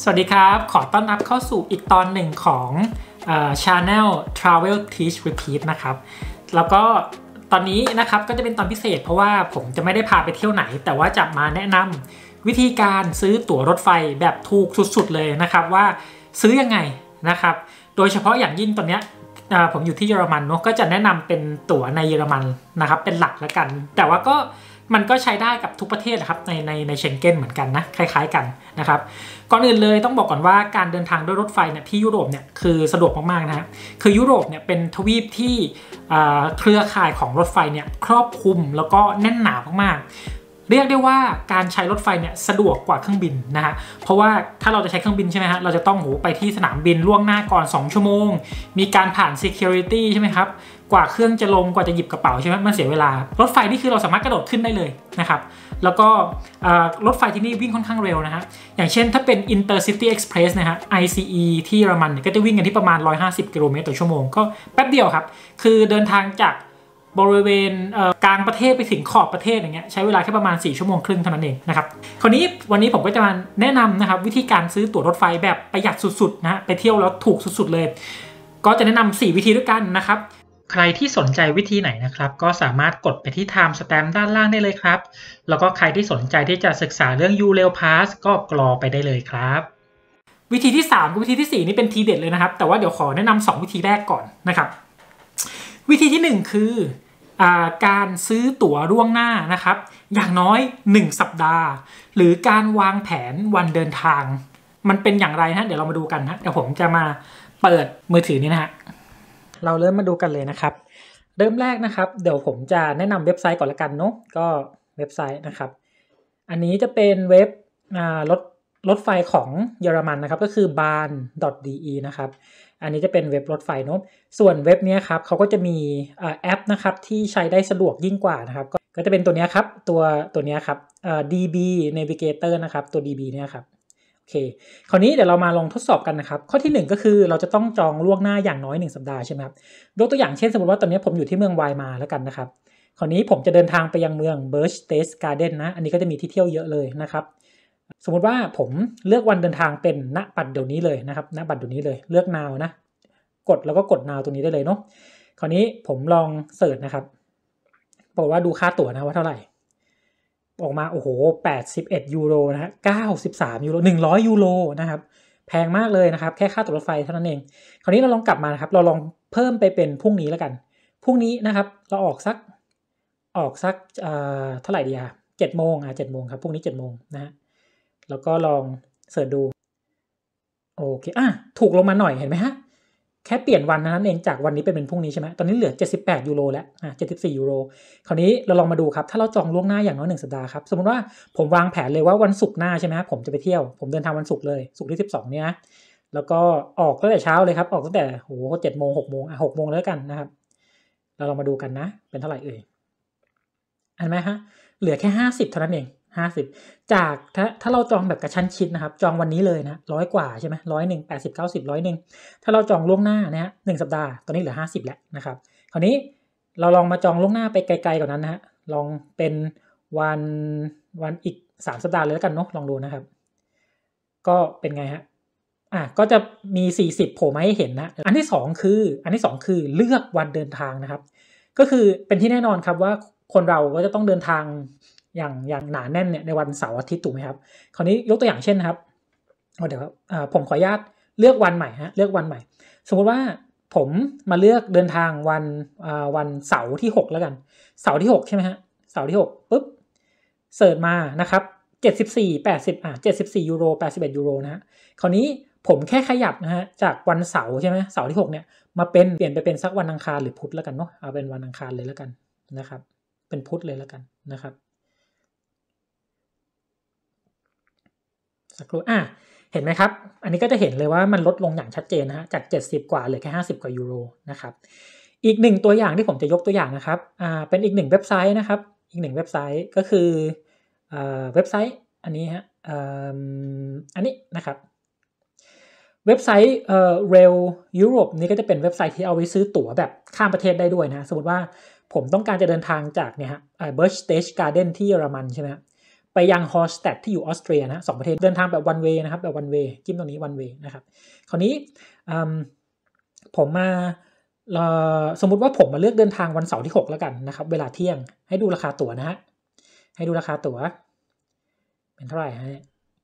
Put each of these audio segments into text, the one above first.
สวัสดีครับขอต้อนรับเข้าสู่อีกตอนหนึ่งของChannel Travel Teach Repeat นะครับแล้วก็ตอนนี้นะครับก็จะเป็นตอนพิเศษเพราะว่าผมจะไม่ได้พาไปเที่ยวไหนแต่ว่าจะมาแนะนำวิธีการซื้อตั๋วรถไฟแบบถูกสุดๆเลยนะครับว่าซื้อยังไงนะครับโดยเฉพาะอย่างยิ่งตอนนี้ผมอยู่ที่เยอรมันเนาะก็จะแนะนำเป็นตั๋วในเยอรมันนะครับเป็นหลักแล้วกันแต่ว่าก็มันก็ใช้ได้กับทุกประเทศนะครับในเชงเก้นเหมือนกันนะคล้ายๆกันนะครับก่อนอื่นเลยต้องบอกก่อนว่าการเดินทางด้วยรถไฟเนี่ยที่ยุโรปเนี่ยคือสะดวกมากๆนะฮะคือยุโรปเนี่ยเป็นทวีปที่เครือข่ายของรถไฟเนี่ยครอบคลุมแล้วก็แน่นหนามากๆเรียกได้ว่าการใช้รถไฟเนี่ยสะดวกกว่าเครื่องบินนะฮะเพราะว่าถ้าเราจะใช้เครื่องบินใช่ไหมฮะเราจะต้องไปที่สนามบินล่วงหน้าก่อน2ชั่วโมงมีการผ่าน security ใช่ไหมครับกว่าเครื่องจะลงกว่าจะหยิบกระเป๋าใช่ไหมมันเสียเวลารถไฟนี่คือเราสามารถกระโดดขึ้นได้เลยนะครับแล้วก็รถไฟที่นี่วิ่งค่อนข้างเร็วนะฮะอย่างเช่นถ้าเป็น Intercity Express นะฮะ ICE ที่เยอรมันก็จะวิ่งกันที่ประมาณ150กิโลเมตรต่อชั่วโมงก็แป๊บเดียวครับคือเดินทางจากบริเวณกลางประเทศไปถึงขอบประเทศอย่างเงี้ยใช้เวลาแค่ประมาณ4ชั่วโมงครึ่งเท่านั้นเองนะครับคราวนี้วันนี้ผมก็จะมาแนะนำนะครับวิธีการซื้อตั๋วรถไฟแบบประหยัดสุดๆนะฮะไปเที่ยวแล้วถูกสุดๆเลยก็จะแนะนำ4วิธีด้วยกันนะครับใครที่สนใจวิธีไหนนะครับก็สามารถกดไปที่ Time Stamp ด้านล่างได้เลยครับแล้วก็ใครที่สนใจที่จะศึกษาเรื่อง U-Rail Pass ก็กรอไปได้เลยครับวิธีที่3กับวิธีที่4นี่เป็นทีเด็ดเลยนะครับแต่ว่าเดี๋ยวขอแนะนำ2วิธีแรกก่อนนะครับวิธีที่1คือการซื้อตั๋วล่วงหน้านะครับอย่างน้อย1สัปดาห์หรือการวางแผนวันเดินทางมันเป็นอย่างไรนะเดี๋ยวเรามาดูกันนะเดี๋ยวผมจะมาเปิดมือถือนี้นะฮะเราเริ่มมาดูกันเลยนะครับเริ่มแรกนะครับเดี๋ยวผมจะแนะนำเว็บไซต์ก่อนละกันเนาะก็เว็บไซต์นะครับอันนี้จะเป็นเว็บรถไฟของเยอรมันนะครับก็คือ bahn.de นะครับอันนี้จะเป็นเว็บรถไฟเนาะส่วนเว็บนี้ครับเขาก็จะมีแอปนะครับที่ใช้ได้สะดวกยิ่งกว่านะครับก็จะเป็นตัวนี้ครับตัวนี้ครับDB Navigator นะครับตัว DB เนี่ยครับโอเคคราวนี้เดี๋ยวเรามาลองทดสอบกันนะครับข้อที่1ก็คือเราจะต้องจองล่วงหน้าอย่างน้อย1สัปดาห์ใช่ไหมครับยกตัวอย่างเช่นสมมติว่าตอนนี้ผมอยู่ที่เมืองไวมาแล้วกันนะครับคราวนี้ผมจะเดินทางไปยังเมือง Berchtesgaden นะอันนี้ก็จะมีที่เที่ยวเยอะเลยนะครับสมมติว่าผมเลือกวันเดินทางเป็นณบัดเดี๋ยวนี้เลยนะครับณบัดเดี๋ยวนี้เลยเลือก now นะแล้วก็กด now ตรงนี้ได้เลยเนาะคราวนี้ผมลองเสิร์ชนะครับบอกว่าดูค่าตั๋วนะว่าเท่าไหร่ออกมาโอ้โห81ยูโรนะฮะ93ยูโร100ยูโรนะครับแพงมากเลยนะครับแค่ค่าตั๋วรถไฟเท่านั้นเองคราวนี้เราลองกลับมานะครับเราลองเพิ่มไปเป็นพรุ่งนี้แล้วกันพรุ่งนี้นะครับเราออกสักเท่าไหร่ดีอะ7โมง7โมงครับพรุ่งนี้7โมงนะฮะแล้วก็ลองเสิร์ชดูโอเคถูกลงมาหน่อยเห็นไหมฮะแค่เปลี่ยนวันนั้นเองจากวันนี้เป็นพรุ่งนี้ใช่ไหมตอนนี้เหลือ78ยูโรแล้ว74ยูโรคราวนี้เราลองมาดูครับถ้าเราจองล่วงหน้าอย่างน้อย1สัปดาห์ครับสมมติว่าผมวางแผนเลยว่าวันศุกร์หน้าใช่ไหมครับผมจะไปเที่ยวผมเดินทางวันศุกร์เลยศุกร์ที่12เนี่ยนะแล้วก็ออกตั้งแต่เช้าเลยครับออกตั้งแต่7โมง6โมง6โมงแล้วกันนะครับเราลองมาดูกันนะเป็นเท่าไหร่เอ่ยเห็นไหมฮะเหลือแค่50เท่านั้นเอง50จากถ้าเราจองแบบกระชั้นชิดนะครับจองวันนี้เลยนะ100กว่าใช่ไหม100 80 90 100ถ้าเราจองล่วงหน้านะฮะ1สัปดาห์ตอนนี้เหลือ50แล้วนะครับคราวนี้เราลองมาจองล่วงหน้าไปไกลๆกว่านั้นนะฮะลองเป็นวันอีก3สัปดาห์เลยแล้วกันเนาะลองดูนะครับก็เป็นไงฮะก็จะมี40โผล่มาให้เห็นนะอันที่2คือเลือกวันเดินทางนะครับก็คือเป็นที่แน่นอนครับว่าคนเราก็จะต้องเดินทางอย่างหนาแน่นเนี่ยในวันเสาร์อาทิตย์ถูกไหมครับคราวนี้ยกตัวอย่างเช่นนะครับเดี๋ยวผมขออนุญาตเลือกวันใหม่เลือกวันใหม่สมมติว่าผมมาเลือกเดินทางวันเสาร์ที่6แล้วกันเสาร์ที่6ใช่ไหมฮะเสาร์ที่6ปุ๊บเสิร์ชมานะครับ74ยูโร81ยูโรนะฮะคราวนี้ผมแค่ขยับนะฮะจากวันเสาร์ใช่ไหมเสาร์ที่6เนี่ยมาเปลี่ยนไปเป็นสักวันอังคารหรือพุธแล้วกันเนาะเอาเป็นวันอังคารเลยแล้วกันนะครับเป็นพุธเลยแล้วกันนะครับสักครู่เห็นไหมครับอันนี้ก็จะเห็นเลยว่ามันลดลงอย่างชัดเจนนะฮะจาก70กว่าเหลือแค่50กว่ายูโรนะครับอีก1ตัวอย่างที่ผมจะยกตัวอย่างนะครับเป็นอีก1เว็บไซต์นะครับอีก1เว็บไซต์ก็คือเว็บไซต์อันนี้ฮะอันนี้นะครับเว็บไซต์Rail Europe นี่ก็จะเป็นเว็บไซต์ที่เอาไว้ซื้อตั๋วแบบข้ามประเทศได้ด้วยนะสมมติว่าผมต้องการจะเดินทางจากเนี่ยฮะBerchtesgaden ที่เยอรมันใช่ไหมไปไปยังฮอลสแตดที่อยู่ออสเตรียนะ2ประเทศเดินทางแบบ one way นะครับแบบ one way จิ้มตรงนี้ one way นะครับคราวนี้ผมมาสมมุติว่าผมมาเลือกเดินทางวันเสาร์ที่6แล้วกันนะครับเวลาเที่ยงให้ดูราคาตั๋วนะฮะให้ดูราคาตั๋วเป็นเท่าไหร่ฮะ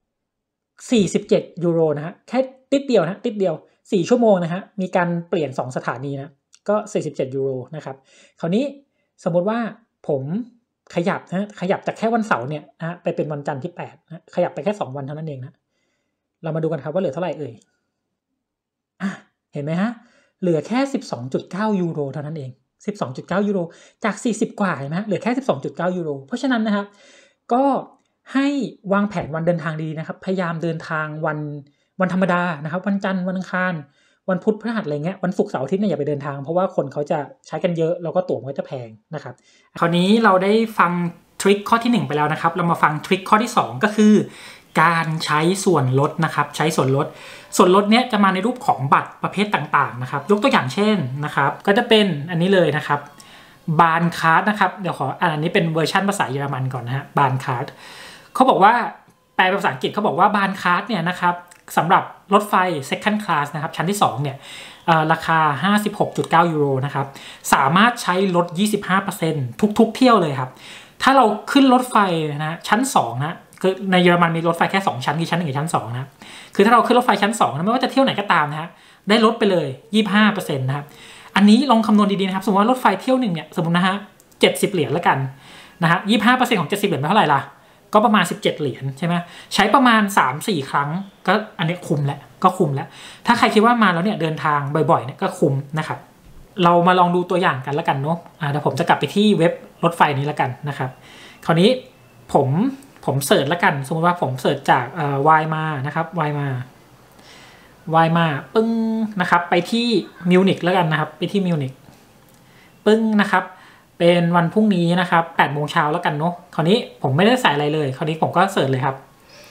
47 ยูโรนะฮะแค่ติดเดียวนะติดเดียว4 ชั่วโมงนะฮะมีการเปลี่ยน2สถานีนะก็47 ยูโรนะครับคราวนี้สมมติว่าผมขยับจากแค่วันเสาร์เนี่ยนะไปเป็นวันจันทร์ที่8นะขยับไปแค่2 วันเท่านั้นเองนะเรามาดูกันครับว่าเหลือเท่าไหร่เอ่ยเห็นไหมฮะเหลือแค่ 12.9 ยูโรเท่านั้นเอง 12.9 ยูโรจาก40 กว่าเห็นไหมเหลือแค่ 12.9 ยูโรเพราะฉะนั้นนะครับก็ให้วางแผนวันเดินทางดีนะครับพยายามเดินทางวันธรรมดานะครับวันจันทร์วันอังคารวันพุธพฤหัสอะไรเงี้ยวันศุกร์เสาร์อาทิตย์เนี่ยอย่าไปเดินทางเพราะว่าคนเขาจะใช้กันเยอะแล้วก็ตั๋วมันก็จะแพงนะครับคราวนี้เราได้ฟังทริคข้อที่1ไปแล้วนะครับเรามาฟังทริคข้อที่2ก็คือการใช้ส่วนลดนะครับใช้ส่วนลดเนี้ยจะมาในรูปของบัตรประเภทต่างๆนะครับยกตัวอย่างเช่นนะครับก็จะเป็นอันนี้เลยนะครับบานคาร์ดนะครับเดี๋ยวขออันนี้เป็นเวอร์ชันภาษาเยอรมันก่อนนะฮะบานคาร์ดเขาบอกว่าแปลเป็นภาษาอังกฤษเขาบอกว่าบานคาร์ดเนี่ยนะครับสำหรับรถไฟ second class นะครับชั้นที่2เนี่ยราคา 56.9 ยูโรนะครับสามารถใช้ลด 25% ทุกเที่ยวเลยครับถ้าเราขึ้นรถไฟนะชั้น2นะคือในเยอรมันมีรถไฟแค่2ชั้นคือชั้น1กับชั้น2นะคือถ้าเราขึ้นรถไฟชั้น2นะไม่ว่าจะเที่ยวไหนก็ตามนะฮะได้ลดไปเลย 25% นะครับอันนี้ลองคำนวณดีๆนะครับสมมติว่ารถไฟเที่ยวนึงเนี่ยสมมตินะฮะ70 เหรียญแล้วกันนะฮะ 25% ของ70 เหรียญเป็นเท่าไหร่ล่ะก็ประมาณ17 เหรียญใช่ไหมใช้ประมาณ 3-4 ครั้งก็อันนี้คุ้มแล้วก็คุ้มแล้วถ้าใครคิดว่ามาแล้วเนี่ยเดินทางบ่อยๆเนี่ยก็คุ้มนะครับเรามาลองดูตัวอย่างกันแล้วกันเนาะเดี๋ยวผมจะกลับไปที่เว็บรถไฟนี้แล้วกันนะครับคราวนี้ผมเสิร์ชแล้วกันสมมติว่าผมเสิร์ชจากวายมานะครับวายมาปึ้งนะครับไปที่มิวนิกแล้วกันนะครับไปที่มิวนิกปึ้งนะครับเป็นวันพรุ่งนี้นะครับ8 โมงเช้าแล้วกันเนาะคราวนี้ผมไม่ได้ใส่อะไรเลยคราวนี้ผมก็เสิร์ชเลยครับ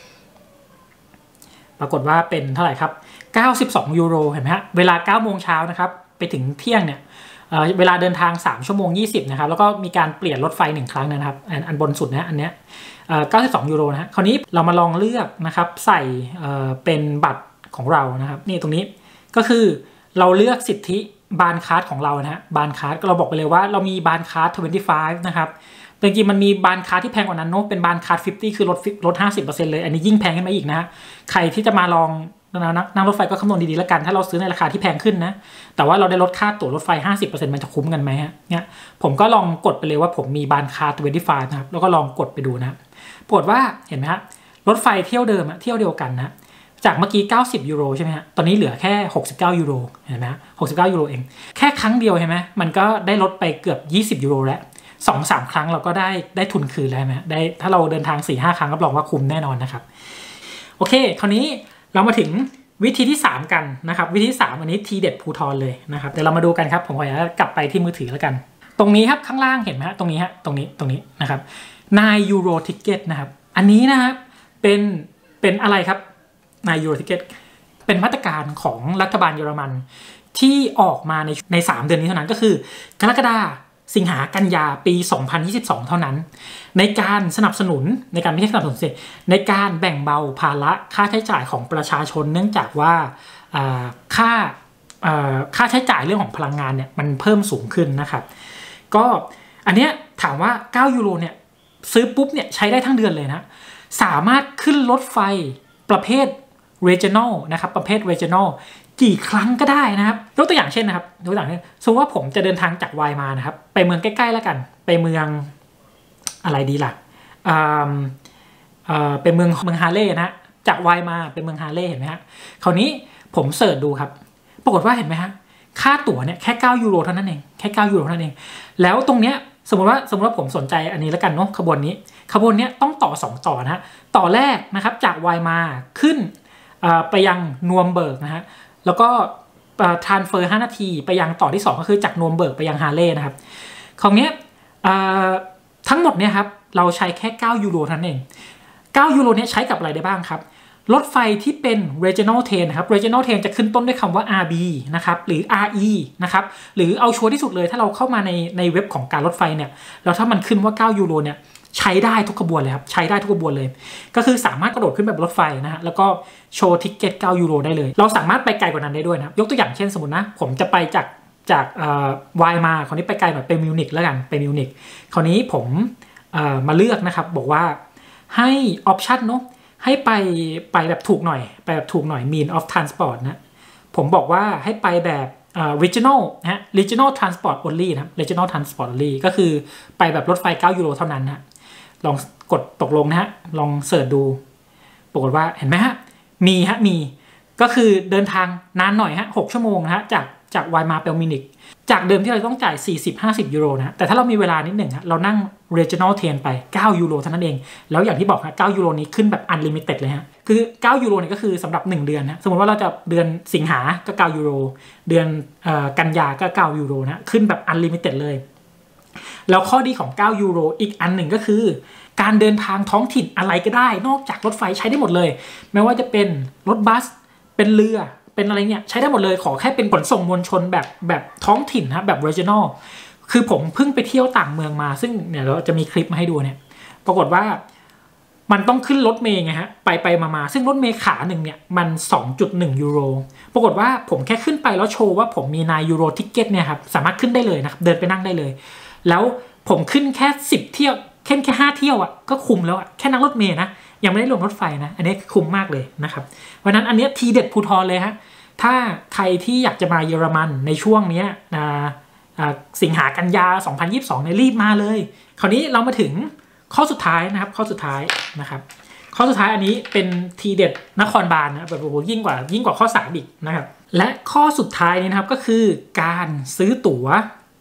ปรากฏว่าเป็นเท่าไหร่ครับ92 ยูโรเห็นไหมฮะเวลา 9 โมงเช้านะครับไปถึงเที่ยงเนี่ยเวลาเดินทาง3 ชั่วโมง 20นะครับแล้วก็มีการเปลี่ยนรถไฟ1 ครั้งนะครับอันบนสุดนะอันเนี้ย92 ยูโรนะคราวนี้เรามาลองเลือกนะครับใส่เป็นบัตรของเรานะครับนี่ตรงนี้ก็คือเราเลือกสิทธิบานคาร์ดของเรานะฮะบานคาร์ดเราบอกไปเลยว่าเรามีบานคาร์ด25นะครับแต่จริงๆมันมีบานคาร์ดที่แพงกว่านั้นเนาะเป็นบานคาร์ด50คือลด 50% เลยอันนี้ยิ่งแพงขึ้นมาอีกนะใครที่จะมาลองนั่งรถไฟก็คำนวณดีๆแล้วกันถ้าเราซื้อในราคาที่แพงขึ้นนะแต่ว่าเราได้ลดค่าตั๋วรถไฟ 50% มันจะคุ้มกันไหมฮะเนี่ยผมก็ลองกดไปเลยว่าผมมีบานคาร์ด25นะครับแล้วก็ลองกดไปดูนะปรากฏว่าเห็นไหมฮะรถไฟเที่ยวเดิมเที่ยวเดียวกันนะจากเมื่อกี้90 ยูโรใช่ไหมฮะตอนนี้เหลือแค่69 ยูโรเห็นไหม69 ยูโรเองแค่ครั้งเดียวใช่ไหมมันก็ได้ลดไปเกือบ20 ยูโรแล้ว2-3 ครั้งเราก็ได้ทุนคืนแล้วไหมได้ถ้าเราเดินทาง 4-5 ครั้งรับรองว่าคุ้มแน่นอนนะครับโอเคคราวนี้เรามาถึงวิธีที่3กันนะครับวิธีที่3อันนี้ทีเด็ดภูทรเลยนะครับเดี๋ยวเรามาดูกันครับผมขออนุญาตกลับไปที่มือถือแล้วกันตรงนี้ครับข้างล่างเห็นไหมฮะตรงนี้ตรงนี้นะครับ9 ยูโรทิเก็ตนะครับอันนี้นะครับเป็นอะไรครับ9 ยูโรทิเก็ตเป็นมาตรการของรัฐบาลเยอรมันที่ออกมาใน3 เดือนนี้เท่านั้นก็คือกรกฎาคมสิงหากันยาปี 2022 เท่านั้นในการสนับสนุนในการไม่ใช่สนับสนุนสิในการแบ่งเบาภาระค่าใช้จ่ายของประชาชนเนื่องจากว่าค่าใช้จ่ายเรื่องของพลังงานเนี่ยมันเพิ่มสูงขึ้นนะครับก็อันเนี้ยถามว่า9 ยูโรเนี่ยซื้อปุ๊บเนี่ยใช้ได้ทั้งเดือนเลยนะสามารถขึ้นรถไฟประเภท regional นะครับประเภท regionalกี่ครั้งก็ได้นะครับยกตัวอย่างเช่นนะครับยกตัวอย่างเช่นสมมติว่าผมจะเดินทางจากวายมานะครับไปเมืองใกล้ๆแล้วกันไปเมืองอะไรดีล่ะเป็นเมืองฮาเล่นะจากวายมาเป็นเมืองฮาเล่เห็นไหมฮะคราวนี้ผมเสิร์ชดูครับปรากฏว่าเห็นไหมฮะค่าตั๋วเนี่ยแค่9 ยูโรเท่านั้นเองแค่9 ยูโรเท่านั้นเองแล้วตรงเนี้ยสมมติว่าผมสนใจอันนี้แล้วกันเนาะขบวนนี้ต้องต่อ2 ต่อนะต่อแรกนะครับจากวายมาขึ้นไปยังนวมเบิร์กนะฮะแล้วก็ทรานสเฟอร์5 นาทีไปยังต่อที่2ก็คือจากนวมเบิร์กไปยังฮาเล่นะครับของเนี้ยทั้งหมดเนี่ยครับเราใช้แค่9 ยูโรเท่านั้นเอง9 ยูโรเนี่ยใช้กับอะไรได้บ้างครับรถไฟที่เป็น regional train นะครับ regional train จะขึ้นต้นด้วยคำว่า RB นะครับหรือ RE นะครับหรือเอาชัวร์ที่สุดเลยถ้าเราเข้ามาในเว็บของการรถไฟเนี่ยแล้วถ้ามันขึ้นว่า9 ยูโรเนี่ยใช้ได้ทุกขบวนเลยครับใช้ได้ทุกขบวนเลยก็คือสามารถกระโดดขึ้นแบบรถไฟนะฮะแล้วก็โชว์ทิกเก็ต9 ยูโรได้เลยเราสามารถไปไกลกว่านั้นได้ด้วยนะยกตัวอย่างเช่นสมมตินะผมจะไปจากวายมาคราวนี้ไปไกลแบบไปมิวนิกแล้วกันไปมิวนิกคราวนี้ผมมาเลือกนะครับบอกว่าให้ออปชันเนาะให้ไปแบบถูกหน่อยไปแบบถูกหน่อย mean of transport นะผมบอกว่าให้ไปแบบregional นะฮะ regional transport only นะ regional transport only ก็คือไปแบบรถไฟ9 ยูโรเท่านั้นนะลองกดตกลงนะฮะลองเสิร์ชดูปรากฏว่าเห็นไหมฮะมีก็คือเดินทางนานหน่อยฮะ6 ชั่วโมงนะฮะจากไวมาเปลมินิกจากเดิมที่เราต้องจ่าย 40-50 ยูโรนะแต่ถ้าเรามีเวลานิดหนึ่งฮะเรานั่ง regional train ไป9 ยูโรเท่านั้นเองแล้วอย่างที่บอกฮะ9 ยูโรนี้ขึ้นแบบ unlimited เลยฮะคือ9 ยูโรเนี่ยก็คือสำหรับ1 เดือนนะสมมติว่าเราจะเดือนสิงหาก็9 ยูโรเดือนกันยาก็9 ยูโรนะขึ้นแบบ unlimited เลยแล้วข้อดีของ9 ยูโรอีกอันหนึ่งก็คือการเดินทางท้องถิ่นอะไรก็ได้นอกจากรถไฟใช้ได้หมดเลยไม่ว่าจะเป็นรถบัสเป็นเรือเป็นอะไรเนี่ยใช้ได้หมดเลยขอแค่เป็นขนส่งมวลชนแบบท้องถิ่นนะแบบ regional คือผมเพิ่งไปเที่ยวต่างเมืองมาซึ่งเนี่ยเราจะมีคลิปมาให้ดูเนี่ยปรากฏว่ามันต้องขึ้นรถเมล์ไงฮะไปมาซึ่งรถเมล์ขาหนึ่งเนี่ยมัน 2.1 ยูโรปรากฏว่าผมแค่ขึ้นไปแล้วโชว์ว่าผมมี9 ยูโรทิกเก็ตเนี่ยครับสามารถขึ้นได้เลยนะครับเดินไปนั่งได้เลยแล้วผมขึ้นแค่10 เที่ยวแค่5 เที่ยวอ่ะก็คุ้มแล้วอ่ะแค่นั่งรถเมล์นะยังไม่ได้รวมรถไฟนะอันนี้คุ้มมากเลยนะครับเพราะนั้นอันนี้ทีเด็ดภูทรเลยฮะถ้าใครที่อยากจะมาเยอรมันในช่วงนี้สิงหากันยา2022เนี่ยรีบมาเลยคราวนี้เรามาถึงข้อสุดท้ายนะครับข้อสุดท้ายอันนี้เป็นทีเด็ดนครบาลนะแบบโอ้โหยิ่งกว่าข้อ3อีกนะครับและข้อสุดท้ายนี้นะครับก็คือการซื้อตั๋ว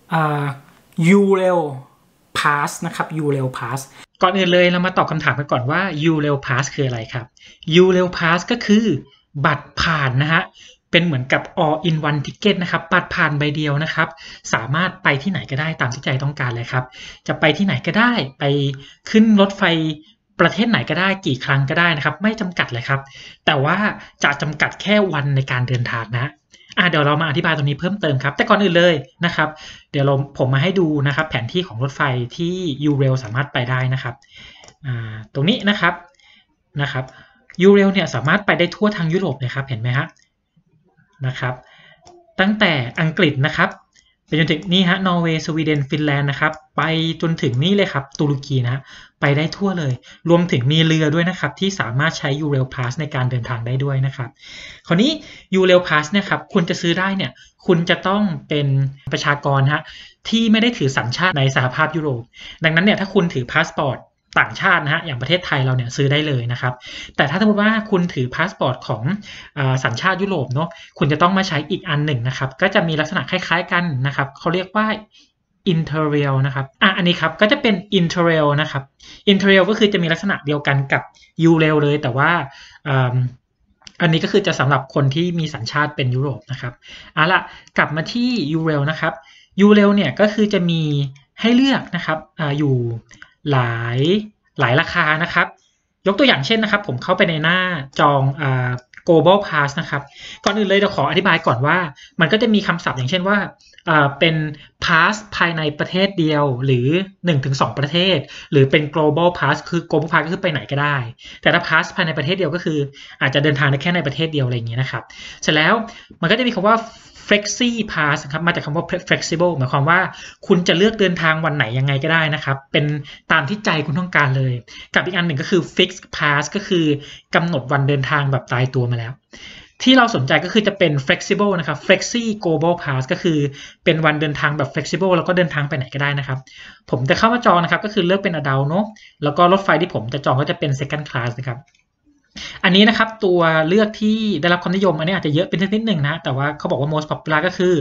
U-Rail Pass นะครับ U-Rail Pass ก่อนอื่นเลยเรามาตอบคำถามกันก่อนว่า U-Rail Pass คืออะไรครับ U-Rail Pass ก็คือบัตรผ่านนะฮะเป็นเหมือนกับ all in one ticket นะครับบัตรผ่านใบเดียวนะครับสามารถไปที่ไหนก็ได้ตามที่ใจต้องการเลยครับจะไปที่ไหนก็ได้ไปขึ้นรถไฟประเทศไหนก็ได้กี่ครั้งก็ได้นะครับไม่จำกัดเลยครับแต่ว่าจะจำกัดแค่วันในการเดินทางนะเดี๋ยวเรามาอธิบายตรงนี้เพิ่มเติมครับแต่ก่อนอื่นเลยนะครับเดี๋ยวผมมาให้ดูนะครับแผนที่ของรถไฟที่ U-Rail สามารถไปได้นะครับตรงนี้นะครับ U-Rail เนี่ยสามารถไปได้ทั่วทางยุโรปเลยครับเห็นไหมฮะนะครับตั้งแต่อังกฤษนะครับไปจนถึงนี่ฮะนอร์เวย์สวีเดนฟินแลนด์นะครับไปจนถึงนี่เลยครับตุรกีนะไปได้ทั่วเลยรวมถึงมีเรือด้วยนะครับที่สามารถใช้ U-Rail Pass ในการเดินทางได้ด้วยนะครับคราวนี้ U-Rail Pass เนี่ยครับคุณจะซื้อได้เนี่ยคุณจะต้องเป็นประชากรฮะที่ไม่ได้ถือสัญชาติในสหภาพยุโรปดังนั้นเนี่ยถ้าคุณถือพาสปอร์ตต่างชาตินะฮะอย่างประเทศไทยเราเนี่ยซื้อได้เลยนะครับแต่ถ้าสมมติว่าคุณถือพาสปอร์ตของสัญชาติยุโรปเนาะคุณจะต้องมาใช้อีกอันหนึ่งนะครับก็จะมีลักษณะคล้ายๆกันนะครับเขาเรียกว่า Interrail นะครับอันนี้ครับก็จะเป็น Interrail นะครับ Interrail ก็คือจะมีลักษณะเดียวกันกับ U-Rail เลยแต่ว่าอันนี้ก็คือจะสำหรับคนที่มีสัญชาติเป็นยุโรปนะครับละกลับมาที่ U-Rail นะครับ U-Rail เนี่ยก็คือจะมีให้เลือกนะครับอยู่หลายราคานะครับยกตัวอย่างเช่นนะครับผมเข้าไปในหน้าจองglobal pass นะครับก่อนอื่นเลยเราขออธิบายก่อนว่ามันก็จะมีคำศัพท์อย่างเช่นว่าเป็น pass ภายในประเทศเดียวหรือ 1-2 ประเทศหรือเป็น global pass คือ global pass ก็คือไปไหนก็ได้แต่ถ้า pass ภายในประเทศเดียวก็คืออาจจะเดินทางได้แค่ในประเทศเดียวอะไรอย่างนี้นะครับเสร็จแล้วมันก็จะมีคำว่าFlexi Pass ครับมาจากคำว่า flexible หมายความว่าคุณจะเลือกเดินทางวันไหนยังไงก็ได้นะครับเป็นตามที่ใจคุณต้องการเลยกับอีกอันหนึ่งก็คือ Fixed Pass ก็คือกำหนดวันเดินทางแบบตายตัวมาแล้วที่เราสนใจก็คือจะเป็น flexible นะครับ Flexi Global Pass ก็คือเป็นวันเดินทางแบบ flexible แล้วก็เดินทางไปไหนก็ได้นะครับผมจะเข้ามาจองนะครับก็คือเลือกเป็น adult เนาะแล้วก็รถไฟที่ผมจะจองก็จะเป็น second class นะครับอันนี้นะครับตัวเลือกที่ได้รับความนิยมอันนี้อาจจะเยอะเป็นนิดนึงนะแต่ว่าเขาบอกว่า most popular ก็คือ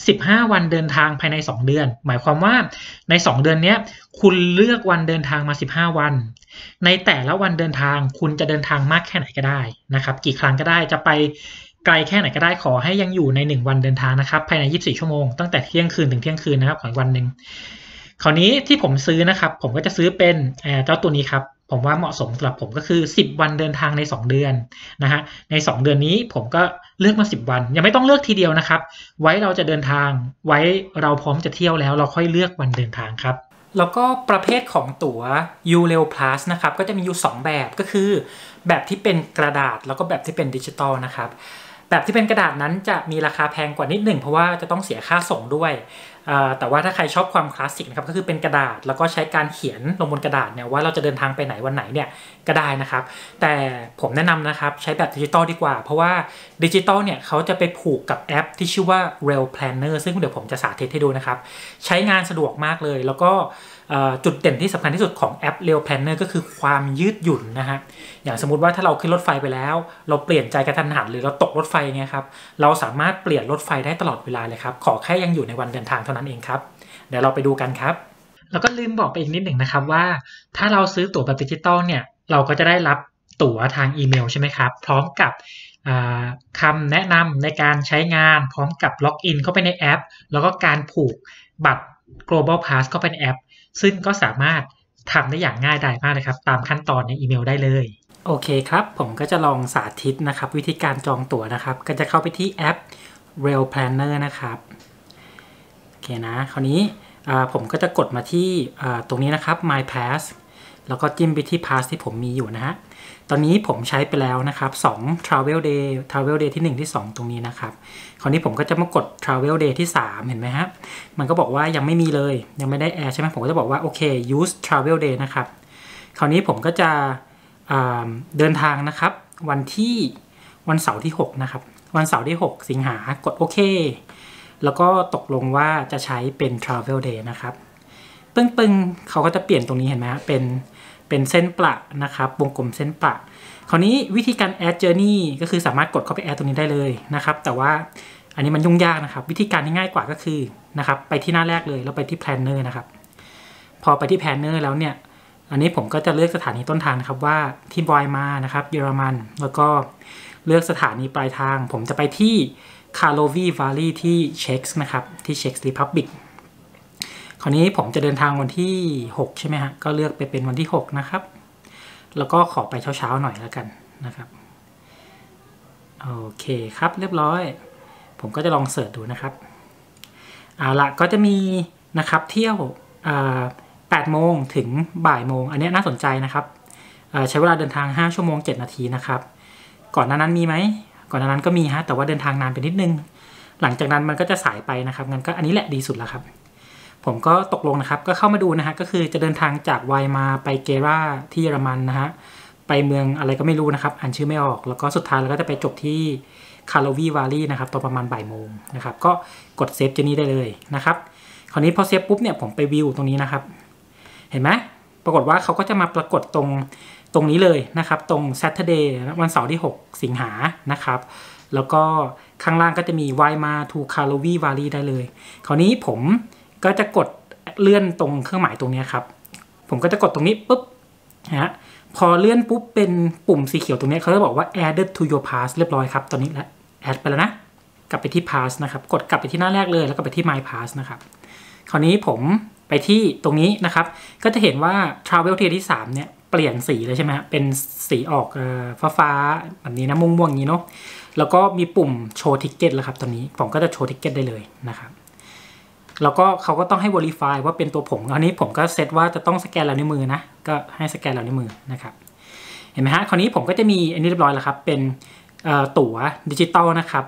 15 วันเดินทางภายใน2 เดือนหมายความว่าใน2 เดือนนี้คุณเลือกวันเดินทางมา15 วันในแต่ละวันเดินทางคุณจะเดินทางมากแค่ไหนก็ได้นะครับกี่ครั้งก็ได้จะไปไกลแค่ไหนก็ได้ขอให้ยังอยู่ใน1 วันเดินทางนะครับภายใน24 ชั่วโมงตั้งแต่เที่ยงคืนถึงเที่ยงคืนนะครับของวันหนึ่งคราวนี้ที่ผมซื้อนะครับผมก็จะซื้อเป็นเจ้าตัวนี้ครับผมว่าเหมาะสมสำหรับผมก็คือ10 วันเดินทางใน2 เดือนนะฮะใน2 เดือนนี้ผมก็เลือกมา10 วันยังไม่ต้องเลือกทีเดียวนะครับไว้เราจะเดินทางไว้เราพร้อมจะเที่ยวแล้วเราค่อยเลือกวันเดินทางครับแล้วก็ประเภทของตั๋ว U Rail Plus นะครับก็จะมีอยู่2แบบก็คือแบบที่เป็นกระดาษแล้วก็แบบที่เป็นดิจิตอลนะครับแบบที่เป็นกระดาษนั้นจะมีราคาแพงกว่านิดหนึ่งเพราะว่าจะต้องเสียค่าส่งด้วยแต่ว่าถ้าใครชอบความคลาสสิกนะครับก็คือเป็นกระดาษแล้วก็ใช้การเขียนลงบนกระดาษเนี่ยว่าเราจะเดินทางไปไหนวันไหนเนี่ยก็ได้นะครับแต่ผมแนะนำนะครับใช้แบบดิจิตอลดีกว่าเพราะว่าดิจิตอลเนี่ยเขาจะไปผูกกับแอปที่ชื่อว่า Rail Planner ซึ่งเดี๋ยวผมจะสาธิตให้ดูนะครับใช้งานสะดวกมากเลยแล้วก็จุดเด่นที่สำคัญที่สุดของแอป Rail Planner ก็คือความยืดหยุ่นนะฮะอย่างสมมุติว่าถ้าเราขึ้นรถไฟไปแล้วเราเปลี่ยนใจกระทันหันหรือเราตกรถไฟเนี่ยครับเราสามารถเปลี่ยนรถไฟได้ตลอดเวลาเลยครับขอแค่ยังอยู่ในวันเดินทางเท่านั้นเองครับเดี๋ยวเราไปดูกันครับแล้วก็ลืมบอกไปอีกนิดหนึ่งนะครับว่าถ้าเราซื้อตั๋วแบบดิจิตอลเนี่ยเราก็จะได้รับตั๋วทางอีเมลใช่ไหมครับพร้อมกับคำแนะนำในการใช้งานพร้อมกับล็อกอินเข้าไปในแอปแล้วก็การผูกบัตร Global Pass เข้าไปในแอปซึ่งก็สามารถทำได้อย่างง่ายดายมากเลยครับตามขั้นตอนในอีเมลได้เลยโอเคครับผมก็จะลองสาธิตนะครับวิธีการจองตั๋วนะครับก็จะเข้าไปที่แอป Rail Planner นะครับโอเคนะคราวนี้ผมก็จะกดมาที่ตรงนี้นะครับ My Pass แล้วก็จิ้มไปที่ Pass ที่ผมมีอยู่นะฮะตอนนี้ผมใช้ไปแล้วนะครับ2 Travel Day ที่1ที่2ตรงนี้นะครับคราวนี้ผมก็จะมากด Travel Day ที่3เห็นไหมฮะมันก็บอกว่ายังไม่มีเลยยังไม่ได้แอร์ใช่ไหมผมก็จะบอกว่าโอเค Use Travel Day นะครับคราวนี้ผมก็จะเดินทางนะครับวันเสาร์ที่6นะครับวันเสาร์ที่6สิงหากดโอเคแล้วก็ตกลงว่าจะใช้เป็น Travel Day นะครับปึ้งเขาก็จะเปลี่ยนตรงนี้เห็นไหมเป็นเส้นประนะครับวงกลมเส้นประคราวนี้วิธีการ add journey ก็คือสามารถกดเข้าไป add ตรงนี้ได้เลยนะครับแต่ว่าอันนี้มันยุ่งยากนะครับวิธีการที่ง่ายกว่าก็คือนะครับไปที่หน้าแรกเลยแล้วไปที่ planner นะครับพอไปที่ planner แล้วเนี่ยอันนี้ผมก็จะเลือกสถานีต้นทางนะครับว่าที่บอยมานะครับเยอรมันแล้วก็เลือกสถานีปลายทางผมจะไปที่ Karlovy Vary ที่เช็กนะครับที่เช็กรีพับบิกคราวนี้ผมจะเดินทางวันที่6ใช่ไหมฮะก็เลือกไปเป็นวันที่6นะครับแล้วก็ขอไปเช้าๆหน่อยแล้วกันนะครับโอเคครับเรียบร้อยผมก็จะลองเสิร์ชดูนะครับเอาละก็จะมีนะครับเที่ยว8 โมงถึงบ่ายโมงอันนี้น่าสนใจนะครับใช้เวลาเดินทาง5 ชั่วโมง 7 นาทีนะครับก่อนหน้านั้นมีไหมก่อนหน้านั้นก็มีฮะแต่ว่าเดินทางนานไปนิดนึงหลังจากนั้นมันก็จะสายไปนะครับงั้นก็อันนี้แหละดีสุดแล้วครับผมก็ตกลงนะครับก็เข้ามาดูนะฮะก็คือจะเดินทางจากไวมาไปเกราที่เยอรมันนะฮะไปเมืองอะไรก็ไม่รู้นะครับอ่านชื่อไม่ออกแล้วก็สุดท้ายเราก็จะไปจบที่คาร์โลวีวารีนะครับตอนประมาณบ่ายโมงนะครับก็กดเซฟเจนี่ได้เลยนะครับคราวนี้พอเซฟปุ๊บเนี่ยผมไปวิวตรงนี้นะครับเห็นไหมปรากฏว่าเขาก็จะมาปรากฏตรงนี้เลยนะครับตรง Saturday วันเสาร์ที่6 สิงหานะครับแล้วก็ข้างล่างก็จะมีไวมาทูคาร์โลวีวารีได้เลยคราวนี้ผมก็จะกดเลื่อนตรงเครื่องหมายตรงนี้ครับผมก็จะกดตรงนี้ปุ๊บนะฮะพอเลื่อนปุ๊บเป็นปุ่มสีเขียวตรงนี้เขาจะบอกว่า added to your pass เรียบร้อยครับตอนนี้แล้ว add ไปแล้วนะกลับไปที่ pass นะครับกดกลับไปที่หน้าแรกเลยแล้วก็ไปที่ my pass นะครับคราวนี้ผมไปที่ตรงนี้นะครับก็จะเห็นว่า travel tier ที่3เนี่ยเปลี่ยนสีเลยใช่ไหมเป็นสีออกฟ้าแบบนี้นะม่วงๆอย่างนี้เนาะแล้วก็มีปุ่มโชว์ทิกเก็ตแล้วครับตอนนี้ผมก็จะโชว์ทิกเก็ตได้เลยนะครับแล้วก็เขาก็ต้องให้ verify ว่าเป็นตัวผมอันนี้ผมก็เซตว่าจะต้องสแกนลายนิ้วมือนะก็ให้สแกนลายนิ้วมือนะครับเห็นไหมฮะคราวนี้ผมก็จะมีอันนี้เรียบร้อยแล้วครับเป็นตั๋วดิจิตอลนะครับ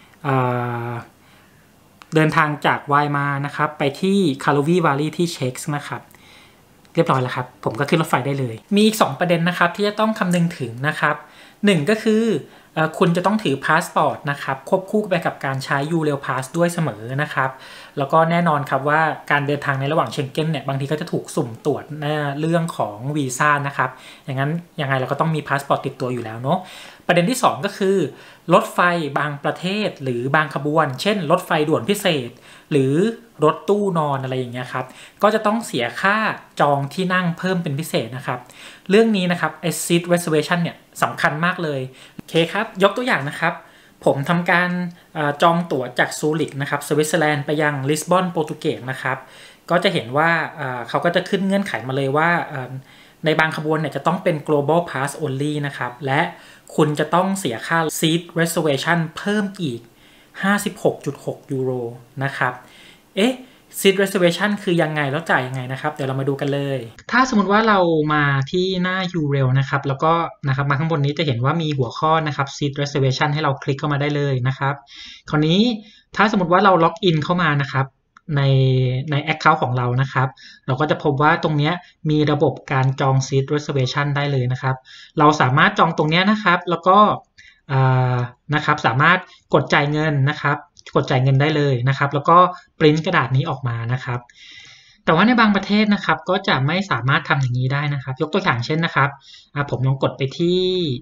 เดินทางจากไวมานะครับไปที่คาร์โลวีวารีที่เช็กนะครับเรียบร้อยแล้วครับผมก็ขึ้นรถไฟได้เลยมีอีก2ประเด็นนะครับที่จะต้องคำนึงถึงนะครับ1ก็คือคุณจะต้องถือพาสปอร์ตนะครับควบคู่ไปกับการใช้ U Rail Pass ด้วยเสมอนะครับแล้วก็แน่นอนครับว่าการเดินทางในระหว่างเชงเก้นเนี่ยบางทีก็จะถูกสุ่มตรวจเรื่องของวีซ่านะครับอย่างนั้นยังไงเราก็ต้องมีพาสปอร์ตติดตัวอยู่แล้วเนาะประเด็นที่2ก็คือรถไฟบางประเทศหรือบางขบวนเช่นรถไฟด่วนพิเศษหรือรถตู้นอนอะไรอย่างเงี้ยครับก็จะต้องเสียค่าจองที่นั่งเพิ่มเป็นพิเศษนะครับเรื่องนี้นะครับไอ้ seat reservation เนี่ยสำคัญมากเลยโอเคครับยกตัวอย่างนะครับผมทำการจองตั๋วจากซูริกนะครับสวิตเซอร์แลนด์ไปยังลิสบอนโปรตุเกสนะครับก็จะเห็นว่าเขาก็จะขึ้นเงื่อนไขมาเลยว่าในบางขบวนเนี่ยจะต้องเป็น global pass only นะครับและคุณจะต้องเสียค่า seat reservation เพิ่มอีก 56.6 ยูโรนะครับ seat reservation คือยังไงแล้วจ่ายยังไงนะครับเดี๋ยวเรามาดูกันเลยถ้าสมมติว่าเรามาที่หน้า URL นะครับแล้วก็นะครับมาข้างบนนี้จะเห็นว่ามีหัวข้อนะครับ seat reservation ให้เราคลิกเข้ามาได้เลยนะครับคราวนี้ถ้าสมมติว่าเราล็อกอินเข้ามานะครับใน account ของเรานะครับเราก็จะพบว่าตรงนี้มีระบบการจอง seat reservation ได้เลยนะครับเราสามารถจองตรงนี้นะครับแล้วก็นะครับสามารถกดจ่ายเงินนะครับกดจ่ายเงินได้เลยนะครับแล้วก็ปริ้นกระดาษนี้ออกมานะครับแต่ว่าในบางประเทศนะครับก็จะไม่สามารถทำอย่างนี้ได้นะครับยกตัวอย่างเช่นนะครับผมลองกดไปที่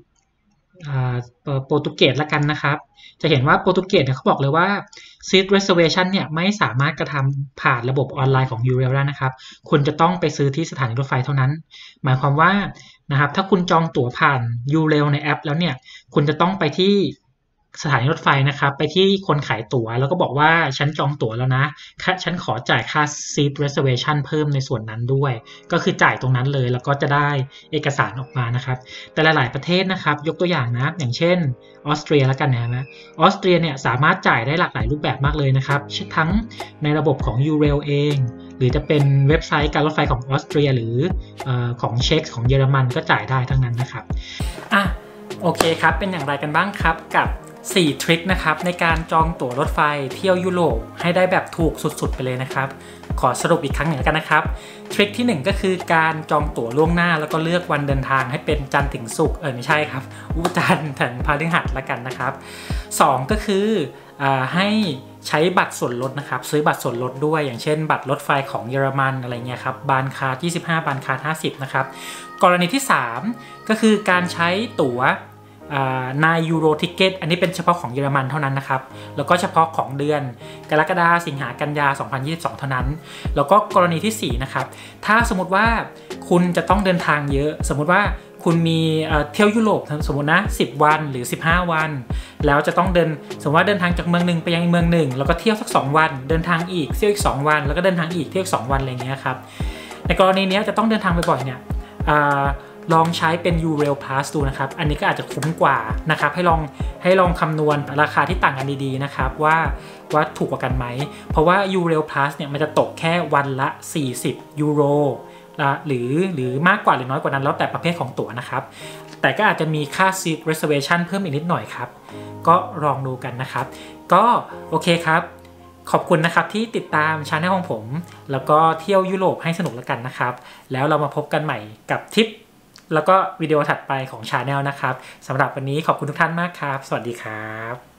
โปรตุเกสละกันนะครับจะเห็นว่าโปรตุเกสเนี่ยเขาบอกเลยว่า seat reservation เนี่ยไม่สามารถกระทำผ่านระบบออนไลน์ของ URL ได้นะครับคุณจะต้องไปซื้อที่สถานีรถไฟเท่านั้นหมายความว่านะครับถ้าคุณจองตั๋วผ่าน URL ในแอปแล้วเนี่ยคุณจะต้องไปที่สถานีรถไฟนะครับไปที่คนขายตั๋วแล้วก็บอกว่าฉันจองตั๋วแล้วนะฉันขอจ่ายค่า seat reservation เพิ่มในส่วนนั้นด้วยก็คือจ่ายตรงนั้นเลยแล้วก็จะได้เอกสารออกมานะครับแต่หลายๆประเทศนะครับยกตัวอย่างนะอย่างเช่นออสเตรียแล้วกันนะออสเตรียเนี่ยสามารถจ่ายได้หลากหลายรูปแบบมากเลยนะครับทั้งในระบบของ URL เองหรือจะเป็นเว็บไซต์การรถไฟของออสเตรียหรือของเช็กของเยอรมันก็จ่ายได้ทั้งนั้นนะครับโอเคครับเป็นอย่างไรกันบ้างครับกับ4ทริคนะครับในการจองตั๋วรถไฟเที่ยวยุโรปให้ได้แบบถูกสุดๆไปเลยนะครับขอสรุปอีกครั้งหนึ่งกันนะครับทริคที่1ก็คือการจองตั๋วล่วงหน้าแล้วก็เลือกวันเดินทางให้เป็นจันทร์ถึงศุกร์ไม่ใช่ครับจันทร์ถึงพฤหัสละกันนะครับ2ก็คือให้ใช้บัตรส่วนลดนะครับซื้อบัตรส่วนลดด้วยอย่างเช่นบัตรรถไฟของเยอรมันอะไรเงี้ยครับบานคาร์ด25บานคาร์ด50นะครับกรณีที่3ก็คือการใช้ตั๋วนายยูโรทิเก็ตอันนี้เป็นเฉพาะของเยอรมันเท่านั้นนะครับแล้วก็เฉพาะของเดือนกรกฎาคมสิงหากันยา2022เท่านั้นแล้วก็กรณีที่4นะครับถ้าสมมติว่าคุณจะต้องเดินทางเยอะสมมติว่าคุณมีเที่ยวยุโรปสมมตินะ10วันหรือ15วันแล้วจะต้องสมมติว่าเดินทางจากเมืองหนึ่งไปยังเมืองหนึ่งแล้วก็เที่ยวสัก2วันเดินทางอีกเที่ยวอีก2วันแล้วก็เดินทางอีกเที่ยวอีก2วันอะไรเงี้ยครับในกรณีนี้จะต้องเดินทางบ่อยๆเนี่ยลองใช้เป็น URail Plus ดูนะครับอันนี้ก็อาจจะคุ้มกว่านะครับให้ลองคำนวณราคาที่ต่างกันดีๆนะครับว่าถูกกว่ากันไหมเพราะว่า URail Plus เนี่ยมันจะตกแค่วันละ40ยูโรหรือมากกว่าหรือน้อยกว่านั้นแล้วแต่ประเภทของตั๋วนะครับแต่ก็อาจจะมีค่า seat reservation เพิ่มอีกนิดหน่อยครับก็ลองดูกันนะครับก็โอเคครับขอบคุณนะครับที่ติดตามช anel ของผมแล้วก็เที่ยวยุโรปให้สนุกแล้วกันนะครับแล้วเรามาพบกันใหม่กับทิปแล้วก็วิดีโอถัดไปของ Channel นะครับสำหรับวันนี้ขอบคุณทุกท่านมากครับสวัสดีครับ